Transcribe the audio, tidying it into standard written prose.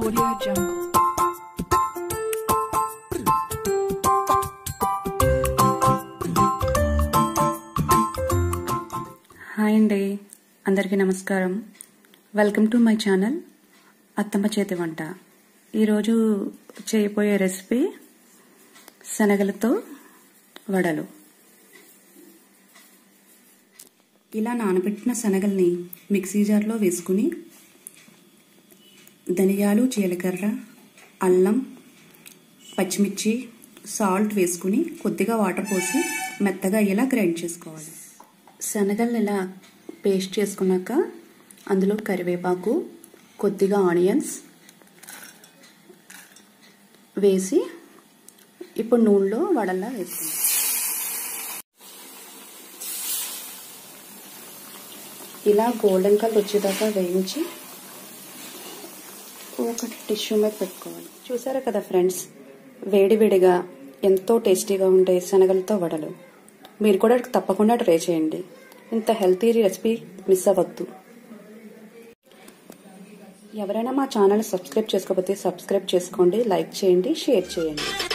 Audio Jungle. Hi అండి, అందరికీ నమస్కారం. వెల్కమ్ టు మై ఛానల్ అత్తమ్మ చేతి వంట. ఈరోజు చేయబోయే రెసిపీ శనగలతో వడలు. ఇలా నానబెట్టిన శనగల్ని మిక్సీ జార్లో వేసుకుని ధనియాలు, జీలకర్ర, అల్లం, పచ్చిమిర్చి, సాల్ట్ వేసుకుని కొద్దిగా వాటర్ పోసి మెత్తగా ఇలా గ్రైండ్ చేసుకోవాలి. శనగల్ని ఇలా పేస్ట్ చేసుకున్నాక అందులో కరివేపాకు, కొద్దిగా ఆనియన్స్ వేసి ఇప్పుడు నూనెలో వడల్లా వేసుకుందాం. ఇలా గోల్డెన్ కలర్ వచ్చేదాకా వేయించి ఒక టిష్యూ మీద పెట్టుకోవాలి. చూసారా కదా ఫ్రెండ్స్, వేడివేడిగా ఎంతో టేస్టీగా ఉండే శనగలతో వడలు. మీరు కూడా తప్పకుండా ట్రై చేయండి. ఇంత హెల్తీ రెసిపీ మిస్ అవ్వద్దు. ఎవరైనా మా ఛానల్ సబ్స్క్రైబ్ చేసుకోకపోతే సబ్స్క్రైబ్ చేసుకోండి, లైక్ చేయండి, షేర్ చేయండి.